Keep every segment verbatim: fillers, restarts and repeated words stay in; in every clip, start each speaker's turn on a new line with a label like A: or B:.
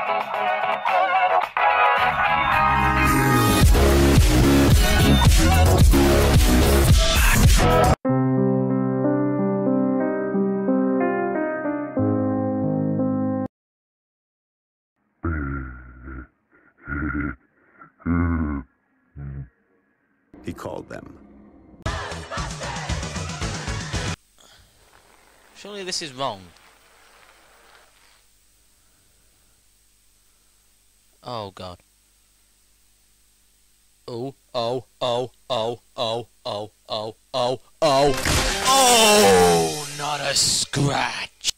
A: He called them.
B: Surely this is wrong. Oh god. Oh, oh, oh, oh, oh, oh, oh, oh, oh. Oh, not a scratch.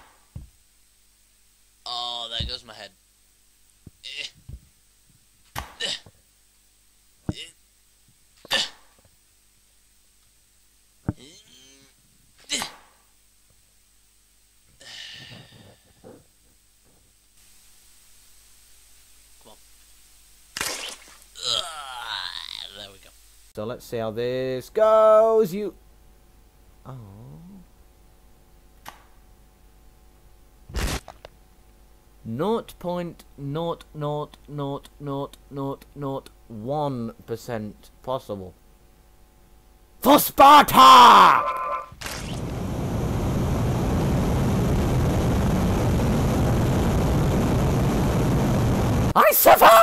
B: Oh, there goes my head. There we go.
C: So let's see how this goes. You. Oh. Naught point naught naught naught naught naught naught one percent possible. For Sparta! I survived!